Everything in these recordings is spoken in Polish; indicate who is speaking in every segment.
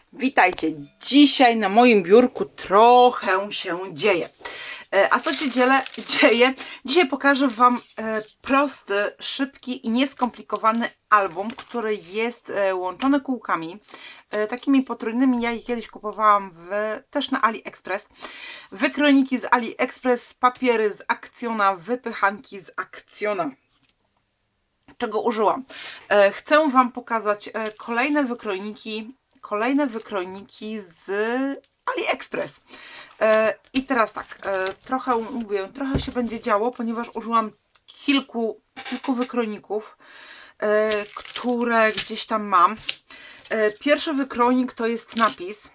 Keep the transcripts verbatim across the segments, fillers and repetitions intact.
Speaker 1: Witajcie. Dzisiaj na moim biurku trochę się dzieje. A co się dzieje? dzieje? Dzisiaj pokażę Wam prosty, szybki i nieskomplikowany album, który jest łączony kółkami takimi potrójnymi. Ja je kiedyś kupowałam w, też na AliExpress. Wykroniki z AliExpress, papiery z Akcjona, wypychanki z Akcjona. Czego użyłam? Chcę Wam pokazać kolejne wykrojniki Kolejne wykrojniki z AliExpress. E, I teraz tak, e, trochę mówię, trochę się będzie działo, ponieważ użyłam kilku, kilku wykrojników, e, które gdzieś tam mam. E, pierwszy wykrojnik to jest napis.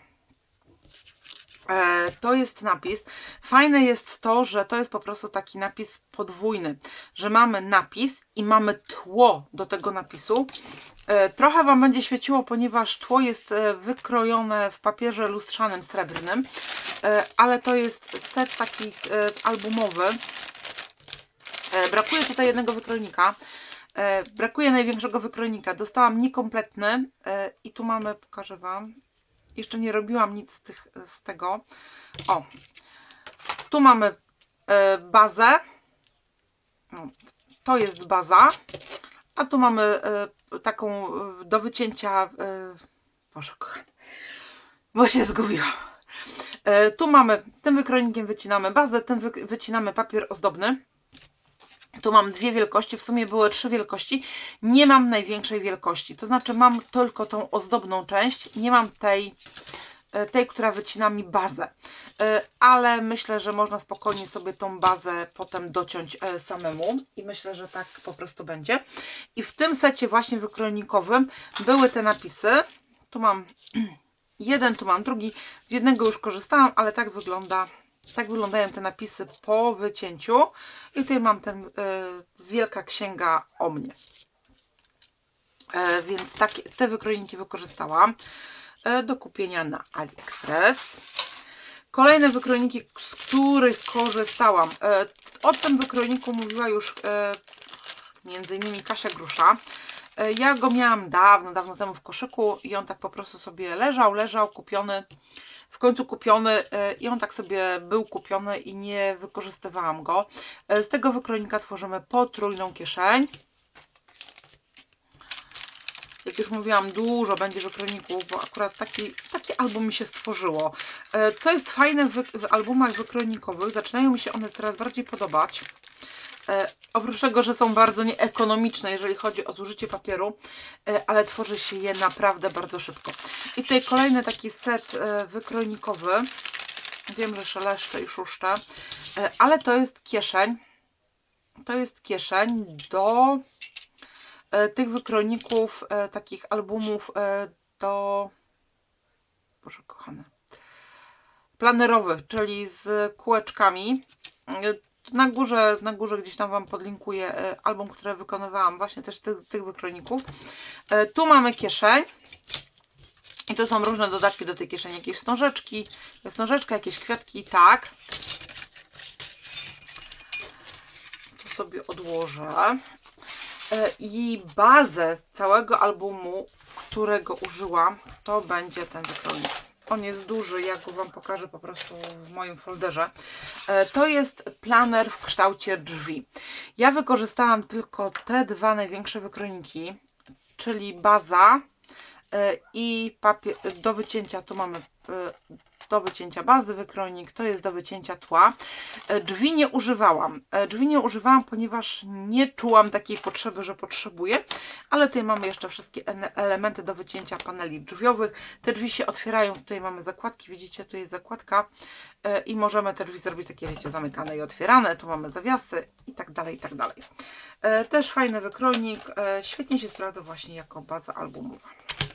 Speaker 1: E, to jest napis. Fajne jest to, że to jest po prostu taki napis podwójny, że mamy napis i mamy tło do tego napisu. E, trochę Wam będzie świeciło, ponieważ tło jest e, wykrojone w papierze lustrzanym srebrnym, e, ale to jest set taki e, albumowy. E, brakuje tutaj jednego wykrojnika. E, brakuje największego wykrojnika. Dostałam niekompletny e, i tu mamy, pokażę Wam. Jeszcze nie robiłam nic z, tych, z tego. O, tu mamy e, bazę. No, to jest baza. A tu mamy e, taką e, do wycięcia. E, Boże kochany, bo się zgubiłam. E, tu mamy, tym wykrojnikiem wycinamy bazę, tym wy, wycinamy papier ozdobny. Tu mam dwie wielkości, w sumie były trzy wielkości. Nie mam największej wielkości, to znaczy mam tylko tą ozdobną część, nie mam tej, tej, która wycina mi bazę. Ale myślę, że można spokojnie sobie tą bazę potem dociąć samemu i myślę, że tak po prostu będzie. I w tym secie właśnie wykrojnikowym były te napisy. Tu mam jeden, tu mam drugi. Z jednego już korzystałam, ale tak wygląda. Tak wyglądają te napisy po wycięciu. I tutaj mam ten y, wielka księga o mnie. E, więc takie, te wykrojniki wykorzystałam e, do kupienia na AliExpress. Kolejne wykrojniki, z których korzystałam. E, o tym wykrojniku mówiła już e, między innymi Kasia Grusza. E, ja go miałam dawno, dawno temu w koszyku i on tak po prostu sobie leżał, leżał, kupiony. W końcu kupiony i on tak sobie był kupiony i nie wykorzystywałam go. Z tego wykrojnika tworzymy potrójną kieszeń. Jak już mówiłam, dużo będzie wykrojników, bo akurat taki, taki album mi się stworzyło. Co jest fajne w, w albumach wykrojnikowych, zaczynają mi się one coraz bardziej podobać. E, oprócz tego, że są bardzo nieekonomiczne, jeżeli chodzi o zużycie papieru, e, ale tworzy się je naprawdę bardzo szybko. I tutaj kolejny taki set e, wykrojnikowy. Wiem, że szeleszczę i szuszczę, e, ale to jest kieszeń. To jest kieszeń do e, tych wykrojników, e, takich albumów e, do... Boże kochane. Planerowych, czyli z kółeczkami. E, Na górze, na górze gdzieś tam Wam podlinkuję album, który wykonywałam właśnie też tych, tych wykrojników. E, tu mamy kieszeń. I tu są różne dodatki do tej kieszeni. Jakieś wstążeczki, wstążeczka, jakieś kwiatki, tak. Tu sobie odłożę. E, I bazę całego albumu, którego użyłam, to będzie ten wykrojnik. On jest duży, ja go Wam pokażę po prostu w moim folderze. To jest planer w kształcie drzwi. Ja wykorzystałam tylko te dwa największe wykrojniki, czyli baza i papier do wycięcia. Tu mamy do wycięcia bazy wykrojnik, to jest do wycięcia tła. Drzwi nie używałam. Drzwi nie używałam, ponieważ nie czułam takiej potrzeby, że potrzebuję, ale tutaj mamy jeszcze wszystkie elementy do wycięcia paneli drzwiowych. Te drzwi się otwierają, tutaj mamy zakładki, widzicie, tu jest zakładka i możemy te drzwi zrobić takie, wiecie, zamykane i otwierane. Tu mamy zawiasy i tak dalej, i tak dalej. Też fajny wykrojnik, świetnie się sprawdza właśnie jako baza albumowa.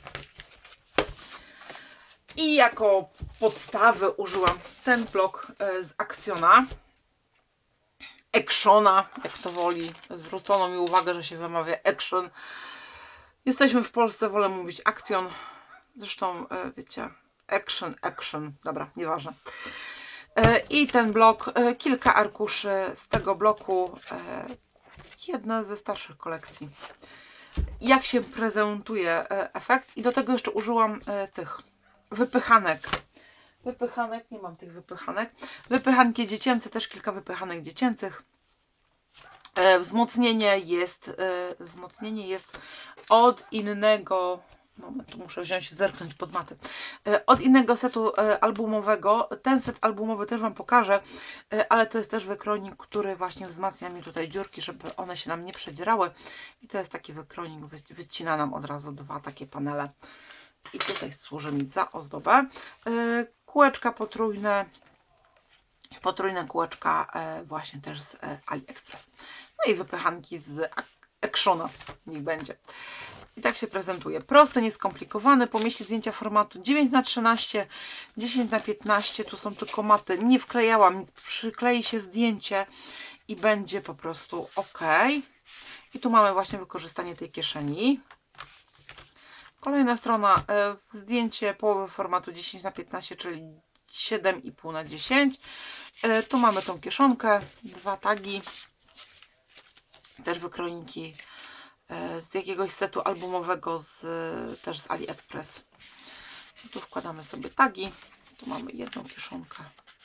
Speaker 1: I jako podstawy użyłam ten blok z Akcjona. Actiona, jak to woli. Zwrócono mi uwagę, że się wymawia Action. Jesteśmy w Polsce, wolę mówić Akcjon. Zresztą, wiecie, Action, Action. Dobra, nieważne. I ten blok, kilka arkuszy z tego bloku. Jedna ze starszych kolekcji. Jak się prezentuje efekt. I do tego jeszcze użyłam tych wypychanek. Wypychanek, nie mam tych wypychanek. Wypychanki dziecięce, też kilka wypychanek dziecięcych. E, wzmocnienie jest, e, wzmocnienie jest od innego, moment, muszę wziąć, zerknąć pod matę, e, od innego setu e, albumowego. Ten set albumowy też Wam pokażę, e, ale to jest też wykronik, który właśnie wzmacnia mi tutaj dziurki, żeby one się nam nie przedzierały. I to jest taki wykronik, wy, wycina nam od razu dwa takie panele. I tutaj służy mi za ozdobę. E, kółeczka potrójne, potrójne kółeczka e, właśnie też z e, AliExpress. No i wypychanki z Actiona, niech będzie. I tak się prezentuje. Proste, nieskomplikowane. Pomieści zdjęcia formatu dziewięć na trzynaście, dziesięć na piętnaście. Tu są tylko maty. Nie wklejałam nic. Przyklei się zdjęcie i będzie po prostu ok. I tu mamy właśnie wykorzystanie tej kieszeni. Kolejna strona. E, zdjęcie połowy formatu dziesięć na piętnaście, czyli siedem i pół na dziesięć. E, tu mamy tą kieszonkę. Dwa tagi. Też wykroniki z jakiegoś setu albumowego, z, też z AliExpress. Tu wkładamy sobie tagi. Tu mamy jedną kieszonkę.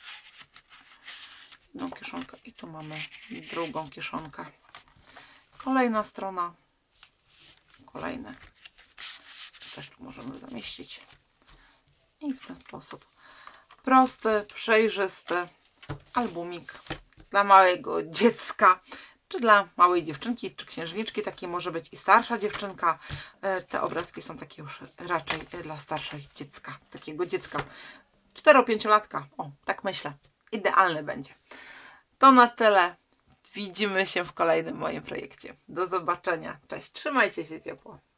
Speaker 1: Jedną kieszonkę i tu mamy drugą kieszonkę. Kolejna strona. Kolejne. Też tu możemy zamieścić. I w ten sposób. Prosty, przejrzysty albumik dla małego dziecka. Czy dla małej dziewczynki, czy księżniczki, takie może być i starsza dziewczynka. Te obrazki są takie już raczej dla starszej dziecka, takiego dziecka, cztero-pięciolatka, o, tak myślę, idealny będzie. To na tyle, widzimy się w kolejnym moim projekcie. Do zobaczenia, cześć, trzymajcie się ciepło.